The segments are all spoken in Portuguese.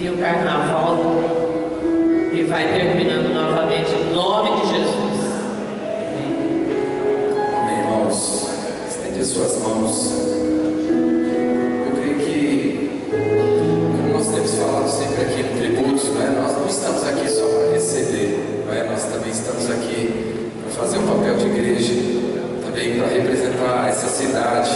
e o carnaval e vai terminando novamente em nome de Jesus. Amém, irmãos. Estende as suas mãos. Eu creio que, como nós temos falado sempre aqui no tributo, nós não estamos aqui só para receber, nós também estamos aqui para fazer um papel de igreja, também para representar essa cidade,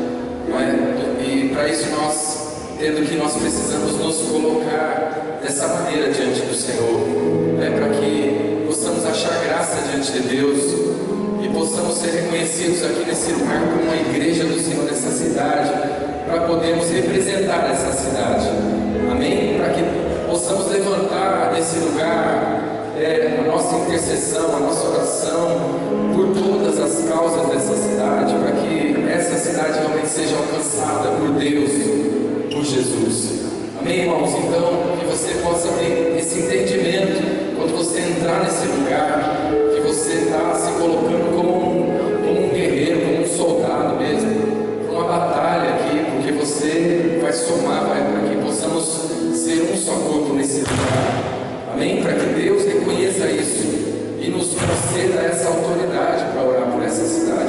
E para isso nós, tendo que nós precisamos nos colocar dessa maneira diante do Senhor, para que possamos achar graça diante de Deus e possamos ser reconhecidos aqui nesse lugar como uma igreja do Senhor nessa cidade, para podermos representar essa cidade, amém? Para que possamos levantar nesse lugar a nossa intercessão, a nossa oração por todas as causas dessa cidade, para que essa cidade realmente seja alcançada por Deus, por Jesus. Amém, irmãos? Então, que você possa ter esse entendimento quando você entrar nesse lugar, que você está se colocando como um guerreiro, como um soldado mesmo, para uma batalha aqui, porque você vai somar, para que possamos ser um só corpo nesse lugar. Amém? Para que Deus reconheça isso e nos conceda essa autoridade para orar por essa cidade.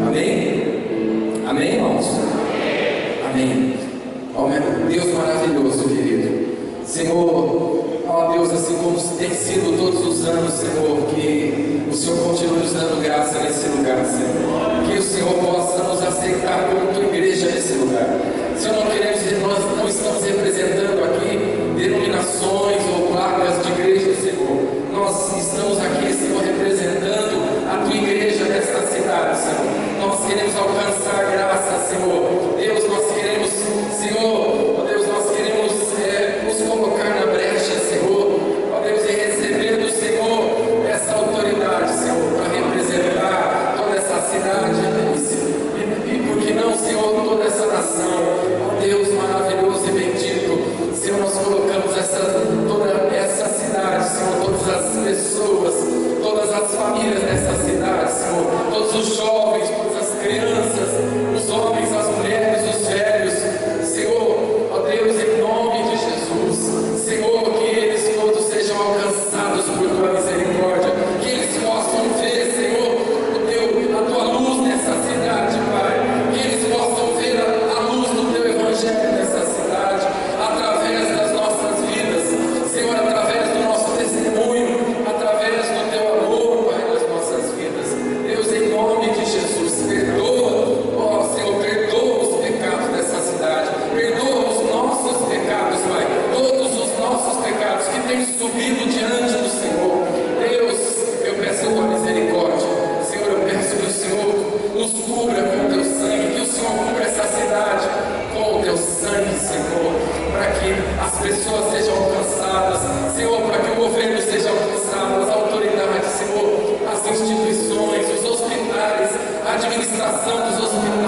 Amém? Amém, irmãos? Amém. Ó, Deus maravilhoso, querido. Senhor, ó Deus, assim como tem sido todos os anos, Senhor, que o Senhor continue nos dando graça nesse lugar, Senhor. Que o Senhor possa nos aceitar como tua igreja nesse lugar. Senhor, nós não estamos representando aqui denominações ou placas de igreja, Senhor. Nós estamos aqui, Senhor, representando a tua igreja nesta cidade, Senhor. Nós queremos alcançar graça, Senhor. Deus, nós queremos, Senhor, ó Deus, nós queremos nos colocar na brecha, Senhor. Ó Deus, e receber do Senhor essa autoridade, Senhor, para representar toda essa cidade, e por que não, Senhor, toda essa nação. Ó Deus maravilhoso e bendito, Senhor, nós colocamos toda essa cidade, Senhor, todas as pessoas, todas as famílias dessa cidade, Senhor, todos os jovens, todas as crianças, os homens, as mulheres, os velhos, Senhor, ó Deus, em nome de Jesus, Senhor, que eles todos sejam alcançados por tua misericórdia, que eles possam ver, Senhor, a tua luz nessa cidade, Pai, que eles possam ver a luz do teu evangelho nessa cidade, através das nossas vidas, Senhor, através do nosso testemunho, através do teu amor, Pai, nas nossas vidas. Deus, em nome de Jesus, perdoa, ó Senhor, perdoa os pecados dessa cidade, perdoa os nossos pecados, Pai, todos os nossos pecados que têm subido diante do Senhor. Deus, eu peço a tua misericórdia, Senhor, eu peço que o Senhor nos cubra com o teu sangue, que o Senhor cubra essa cidade com o teu sangue, Senhor, para que as pessoas sejam alcançadas, Senhor, para que o governo seja alcançado, as autoridades, Senhor, as instituições, os hospitais, a administração dos hospitais,